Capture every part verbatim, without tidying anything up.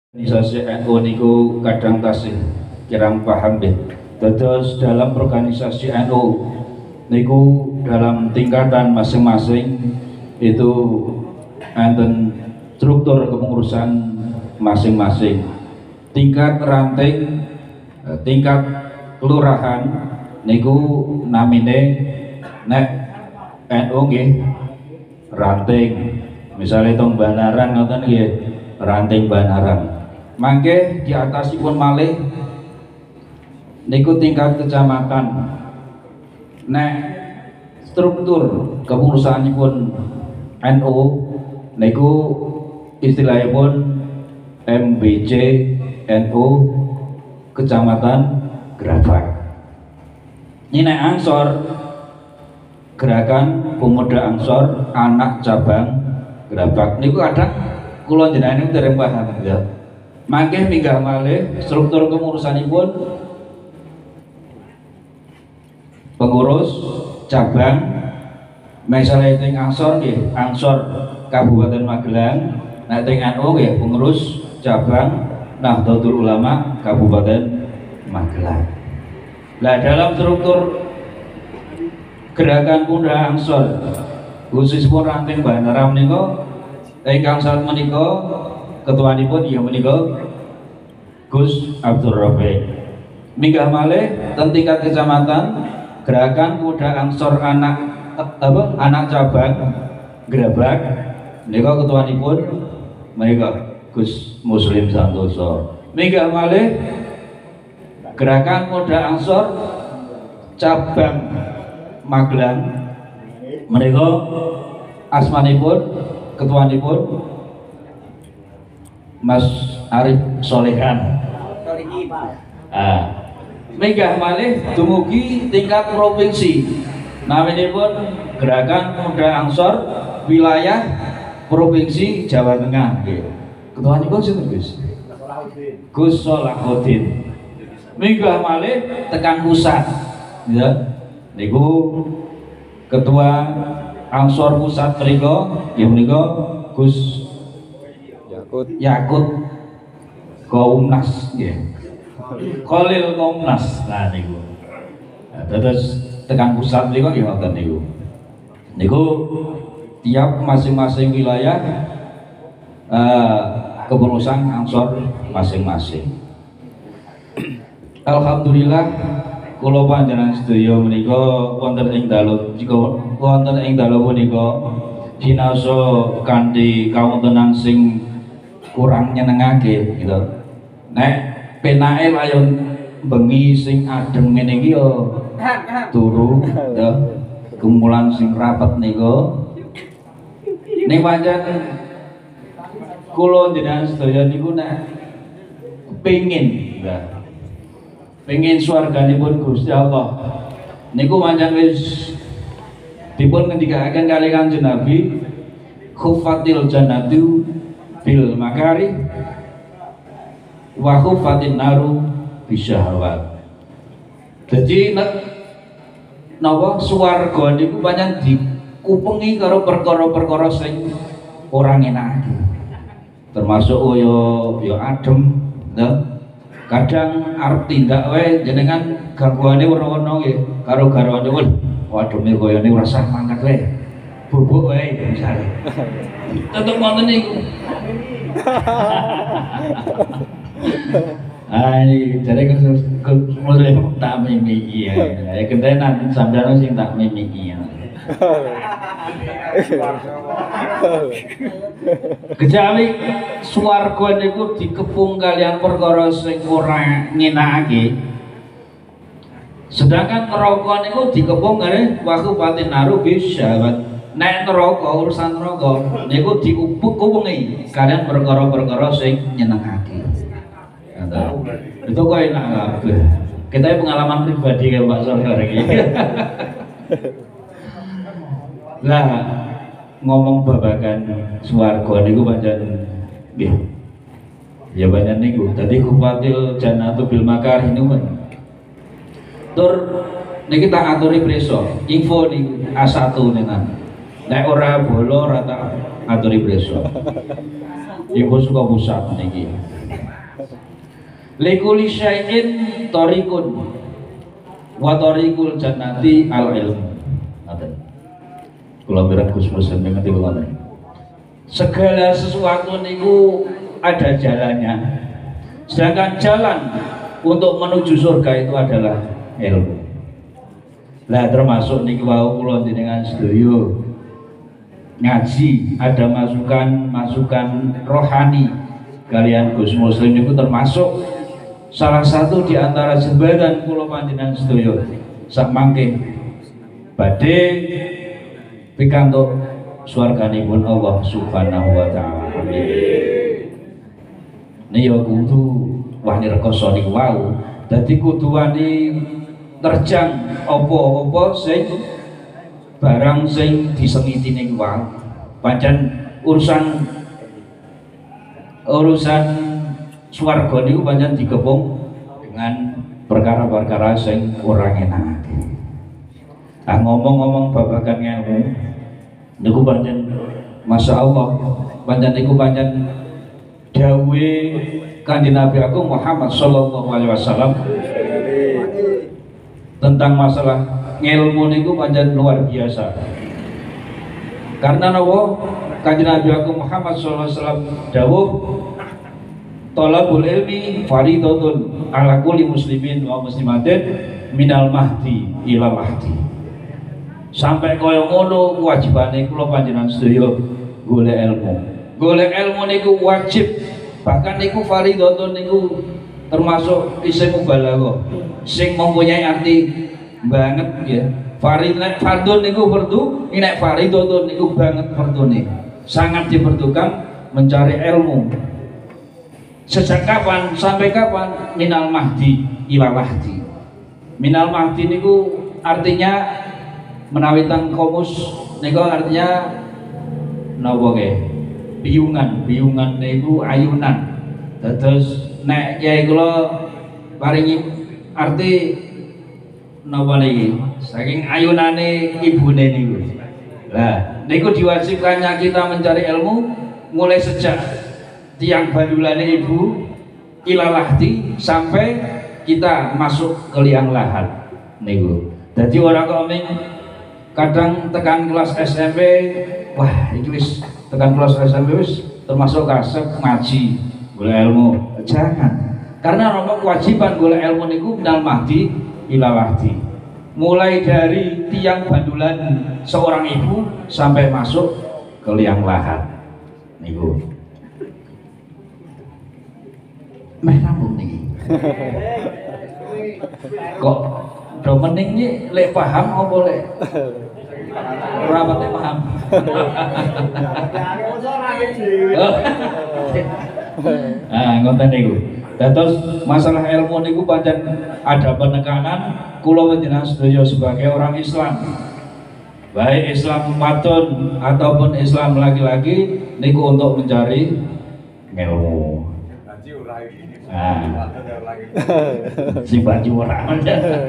Organisasi N U niku kadang tasih kirang paham deh. Terus dalam organisasi N U niku dalam tingkatan masing-masing itu enten struktur kepengurusan masing-masing. Tingkat ranting, tingkat kelurahan niku namine nek N U nggih ranting. Misalnya tong Banaran ngoten nggih ranting Banaran. Mangke di atasipun malih niku tingkat kecamatan. Nek struktur kepengurusanipun N U niku istilahipun M B C N U Kecamatan Grabak. Ini nek Ansor Gerakan Pemuda Ansor Anak Cabang Grabak niku kadang kula jenengan niku dereng paham ya. Mangke minggah malih struktur kepengurusanipun pengurus cabang misalnya teng Ansor nggih Ansor Kabupaten Magelang, nek teng N U nggih pengurus cabang Nahdlatul Ulama Kabupaten Magelang. Nah, dalam struktur gerakan Pemuda Ansor khususipun ranting Banaran menika ingkang saat menika ketuanipun ya menika Gus Abdul Rafiq. Minggah malih ten tingkat kecamatan gerakan Pemuda Ansor anak apa anak cabang Grabak menika ketuanipun menika Gus Muslim Santoso. Minggah malih gerakan Pemuda Ansor cabang Magelang menika asmanipun ketuanipun Mas Arif Solehan. Ah, minggah malih dumugi tingkat provinsi. Naminipun Gerakan Pemuda Ansor wilayah Provinsi Jawa Tengah. Ketuanipun sinten Gus? Gus Solahuddin. Minggah malih tekan pusat. Ya. Niku Ketua Ansor Pusat mriku ya menika Gus Yakut Yakut Komnas nggih. Khalil Komnas. Nah niku. Nah, terus tekan pusat mriku nggih wonten niku. Niku tiap masing-masing wilayah uh, kepengurusan Ansor masing-masing. Alhamdulillah kula panjenengan sedaya menika wonten ing dalu jika wonten ing dalu punika sinasa kanthi kawontenan sing kurang nyenengake gitu. Nek penake layon bengi sing adem ngene iki yo turu ya kumpulan sing rapet nika. Ning pancen kula jenengan sedaya niku nek pengin ya pengen swarganipun Gusti Allah niku pancen wis dipun ngendikaken kali Kanjeng Nabi khuffatil jannatu bil makari wa khuffatin naru bisyahawat. Dadi nek napa swarga niku pancen dikupengi karo perkara-perkara sing ora ngenake. Termasuk ya ya adem ya. Kadang arep tindak wae jenengan gangguane werna-werna nggih karo garwane pun waduh me koyone ora sah mangkat wae. Bubuk wae misale. Tetep wonten niku. Ai jare ke mulai tak mimiki ya. Ya kentenan sampeyan sing tak mimiki ya. Kejawi swarga niku dikepung kalian perkara sing ora ngenakake. Sedangkan neraka niku dikepung kalian wakupatin naru bisyahwat. Nek neraka urusan neraka niku diupuk-upungi kalian perkara-perkara sing nyenengake. Itu kok enak kabeh. Kita pengalaman pribadi ya Pak Soleh iki. Lah ngomong babagan swarga niku pancen nggih. Ya pancen niku. Dadi kufatil jannatu bil makarih niku. Tur niki tak aturi preso. Info niku A satu nenan. Nek ora bolo ora tak aturi preso. Ibu suka pusat niki. Likuli syai'in thariqun wa thariqul jannati al ilmu. Ngoten. Kula mireng Gus Muslim ngerti ngoten. Segala sesuatu niku ada jalannya. Sedangkan jalan untuk menuju surga itu adalah ilmu. Lah termasuk niki wau kula jenengan sedaya ngaji, ada masukan-masukan rohani kalian Gus Muslim itu termasuk salah satu di antara jembatan kula panjenengan sedaya sak mangke badhe pikantuk swarganipun Allah Subhanahu wa taala. Amin. Niki kudu wani rekoso niku wau. Dadi kudu wani terjang apa-apa sing barang sing disengiti niku wae. Pancen urusan urusan swarga niku pancen digepung dengan perkara-perkara sing ora enak. Ah ngomong-ngomong babagan ilmu niku pancen Masya Allah, pancen niku pancen dawuhe Kanjeng Nabi Agung Muhammad sallallahu alaihi wasallam tentang masalah ilmu niku pancen luar biasa. Karena napa Kanjeng Nabi Agung Muhammad sallallahu alaihi wasallam dawuh thalabul ilmi fardhatun ala kulli muslimin wa muslimatin minal mahdi ila mahdi. Sampai kaya ngono kewajibane kula panjenengan sedaya golek ilmu. Golek ilmu niku wajib, bahkan niku fardhatun niku termasuk isim mubalaghah sing mempunyai arti banget ya. Farid nek fardun niku fardu, nek fardhatun niku banget fardune. Sangat diperlukan mencari ilmu. Sejak kapan sampai kapan? Minal mahdi ila mahdi. Minal mahdi niku artinya menawi teng komus niku artinya napa nggih? Biyungan, biyungan niku ayunan. Terus nek yai kula paringi arti napa niki? Saking ayunane ibune niku. Lah, niku diwajibkannya kita mencari ilmu mulai sejak tiang bandulane ibu ilalahti sampai kita masuk ke liang lahat niku. Jadi orang koming kadang tekan kelas S M P, wah iki wis tekan kelas S M P wis termasuk kasep ngaji golek ilmu. Jangan, karena nomor kewajiban golek ilmu niku minal mahdi ilalahti, mulai dari tiang bandulan seorang ibu sampai masuk ke liang lahat niku. Meh rambut niki. Kok do mening iki lek paham apa lek ora pate paham. Ah ngoten niku. Dados masalah ilmu niku pancen ada penekanan kula panjenengan sedaya sebagai orang Islam. Baik Islam wadon ataupun Islam laki-laki niku untuk mencari ilmu. Nah, si baju orang.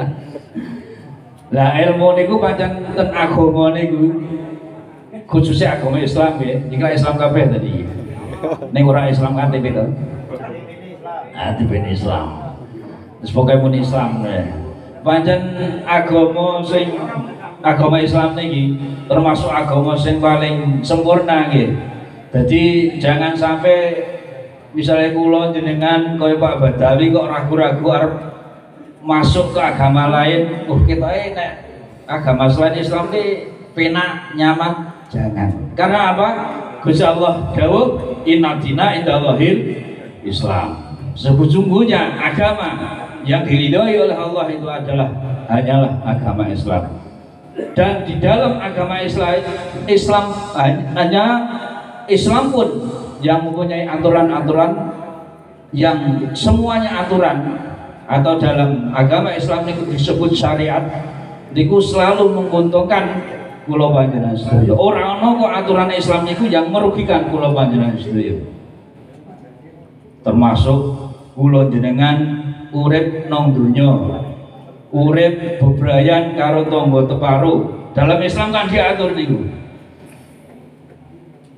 Lah ilmu niku pancen ten agama niku khususnya agama Islam ya. Jika Islam kabeh tadi. Ning ora Islam K T P to. Ah, tipe Islam. Wis pokoke mun Islam ya. Pancen agama sing agama Islam niki termasuk agama sing paling sempurna nggih. Jadi jangan sampai misalnya kula jenengan kaya Pak Badawi kok ragu-ragu arep masuk ke agama lain, uh kita eh nek agama selain Islam ini penak nyaman, jangan. Karena apa? Gusti Allah dawuh inna dina indallahil Islam. Sesungguhnya agama yang diridhoi oleh Allah itu adalah hanyalah agama Islam. Dan di dalam agama Islam Islam hanya Islam pun yang mempunyai aturan-aturan yang semuanya aturan, atau dalam agama Islam itu disebut syariat niku selalu menguntungkan kula panjenengan sedaya. Ora ana kok aturan Islam niku yang merugikan kula panjenengan sedaya. Termasuk kula jenengan urip nang donya, urip bebrayan karo tangga teparo. Dalam Islam kan diatur niku.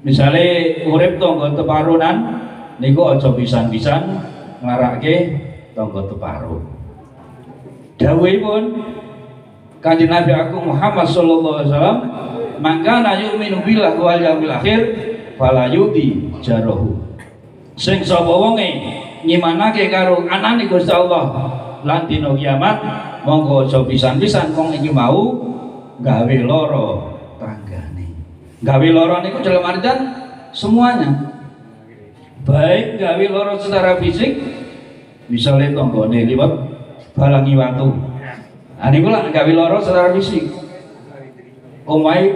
Misalnya urip tangga teparunan niku aja pisan-pisan nglarake tangga teparo. Dawuhipun Kanjeng Nabi Agung Muhammad sallallahu alaihi wasallam, "Mangkana yu'minu billahi wal yaumil akhir fala yudi jarahu." Sing sapa wonge nyimanake karo anane Gusti Allah lan dina kiamat, monggo aja pisan-pisan wong iki mau gawe lara tanggane. Gawe lara niku dalam artian semuanya. Baik gawe lara secara fisik, misalnya tanggane liwat balangi watu. Nah niku lah gawe lara secara fisik. Omahe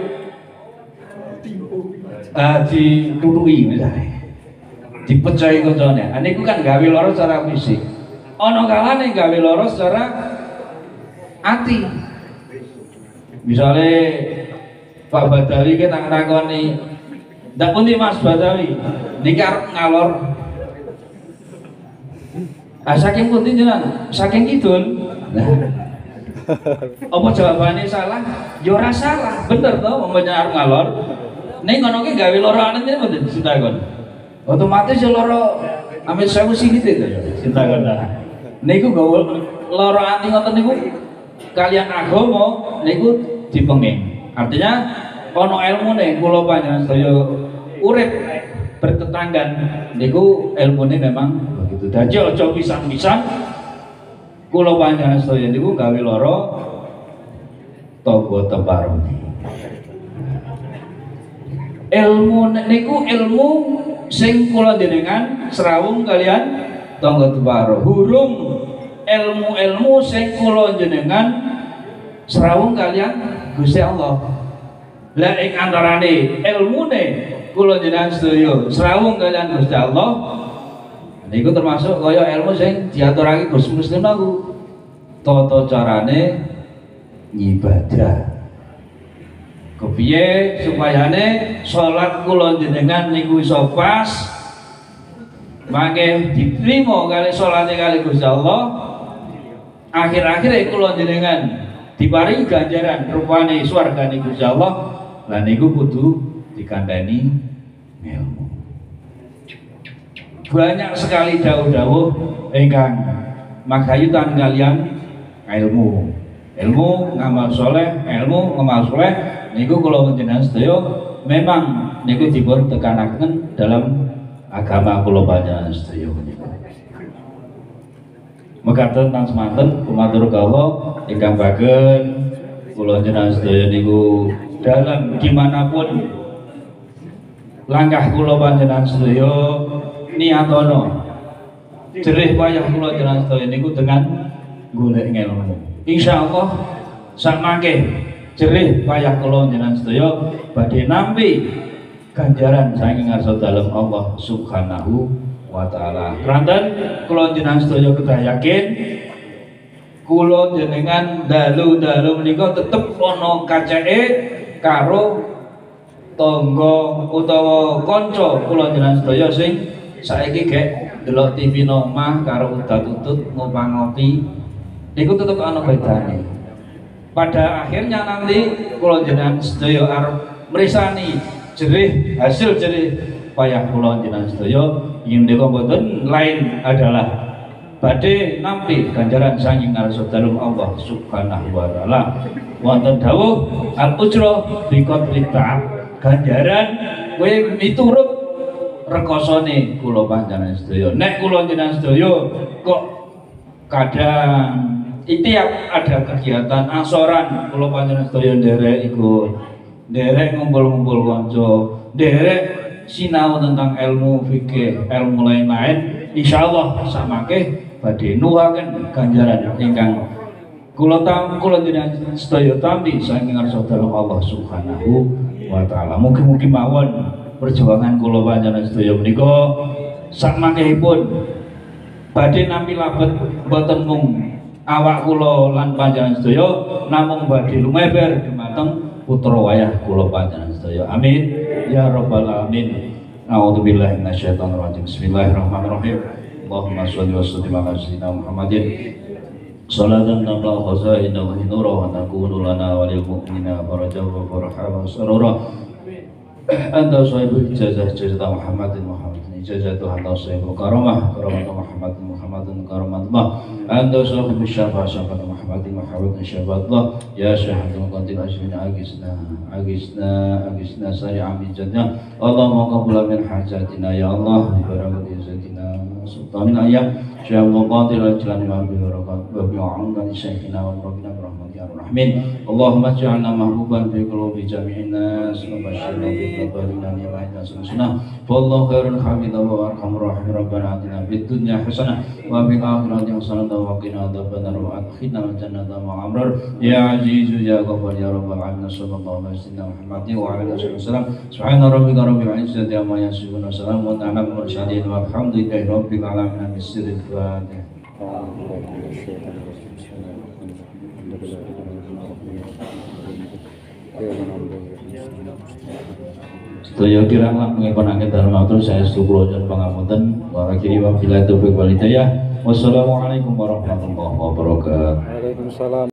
ah ditutui misalnya. Dipecahi kancane. Ah niku kan gawe lara secara fisik. Ana kalane gawe lara secara ati. Misalnya Pak Badawi kita nglakoni, ndak pundi Mas Badawi, niki arep ngalor. Ah saking pundi jenengan? Saking kidul. Nah. Apa jawabannya salah? Ya ora salah, bener toh umpamanya arep ngalor. Ning ngono ki gawe lara ane mboten ditakon. Otomatis ya lara amit sewu sithik to ya ditakon. Niku gawe lara ati ngoten niku kalian agama niku dipenging. Artinya ana ilmune kula panjenengan sedaya urip bertetanggan niku ilmune memang begitu. Dadi aja pisan-pisan kula panjenengan sedaya niku gawe lara tangga teparone. Ilmu niku ilmu sing kula jenengan serawung kalian tangga teparo. Hurung ilmu-ilmu sing kula jenengan serawung kalian Gusti Allah. Lah ing antarane ilmune kula jenengan sedaya serawung kalian Gusti Allah niku termasuk kaya ilmu sing diaturake Gusti Muslim niku tata carane nyibadah. Kepiye supayane salat kula jenengan niku iso pas mangke diterima kali salate kali Gusti Allah. Akhir-akhire kula jenengan diparingi ganjaran rupane swargane Gusti Allah. Lah niku kudu dikandani ilmu. Banyak sekali dawuh-dawuh ingkang maghayutan kalian ilmu. Ilmu ngamal soleh, ilmu ngamal soleh niku kula panjenengan sedaya memang niku dipun tekanaken dalam agama kula panjenengan sedaya menika. Mekaten nang semanten kumatur kawula ingkang bagen kula panjenengan sedaya niku dalam dimanapun langkah kula panjenengan sedaya niatono jerih wayah kula panjenengan sedaya niku dengan golek ilmu. Insyaallah samangke jerih wayah kula panjenengan sedaya badhe nampi ganjaran saking ngarsa dalem Allah Subhanahu wa taala. Keranten kula panjenengan sedaya kedah yakin kula jenengan dalu-dalu menika tetep ana kaceke karo tangga utawa kanca kula jenengan sedaya sing saiki gek delok T V nang omah karo udat-utut ngopi-ngopi niku tetep ana bedane. Pada akhirnya nanti kula jenengan sedaya arep mresani jerih hasil jerih payah kula jenengan sedaya ing menika boten lain adalah badhe nampi ganjaran saking ngarsa dalem Allah Subhanahu wa taala. Wonten dawuh al-ujra bi qadri ta'ab, ganjaran kowe miturut rekosane kula panjenengan sedaya. Nek kula jenengan sedaya kok kadang tiap ada kegiatan asoran kula panjenengan sedaya nderek iku nderek ngumpul-ngumpul kanca, nderek sinau tentang ilmu fikih, ilmu lain-lain, insyaallah samangke badhe nuwuhaken ganjaran ingkang kula tam kula jenengan sedaya tampi saking ngarsa dalem Allah Subhanahu wa taala. Mugi-mugi mawon perjuangan kula panjenengan sedaya menika sakmangkehipun badhe nampi labet boten mung awak kula lan panjenengan sedaya namung badhe lumeber dumateng putra wayah kula panjenengan sedaya. Amin ya rabbal alamin. A'udzubillahi minasyaitonir rajim. Bismillahirrahmanirrahim. Allahumma sholli wa sallim ala sayyidina Muhammadin salatan tamla khazaina wa nura wa takunu lana wa lil mu'minina farajan wa farhan wa sarura. Anta sahibul ijazah ijazah Muhammadin Muhammadin ijazah Tuhan sahibul karamah karamah Muhammadin Muhammadin karamatullah anta sahibu syafaat syafaat Muhammadin Muhammadin syafaatullah ya syahadul qatil asmin agisna agisna agisna sari amin jannah Allahumma qabula min hajatina ya Allah bi barakati sayyidina sultanil ayam syahadul qatil ajlan wa bi barakat wa bi umdan syaikina wa rabbina rahmatika rahmin Allahumma ja'alna mahbuban fi qulubi jami'in nas wa basyirna bi qabalina ni'matina sunnah wallahu khairul hamida wa arhamur rahim rabbana atina fid dunya hasanah wa fil akhirati hasanah wa qina adzabannar wa adkhilna al-jannata ma'al abrar ya azizu ya ghafar ya rabbal alamin sallallahu alaihi wasallam Muhammadin wa ala alihi wasallam subhana rabbika rabbil izzati amma yasifun wa salamun ala al-mursalin walhamdulillahi rabbil alamin bisirril fatihah. Sedaya kirang langkung panangket darmatur saya syukur dan pangapunten wa akhiri wa billahi taufiq wal hidayah. Wassalamualaikum warahmatullahi wabarakatuh. Waalaikumsalam.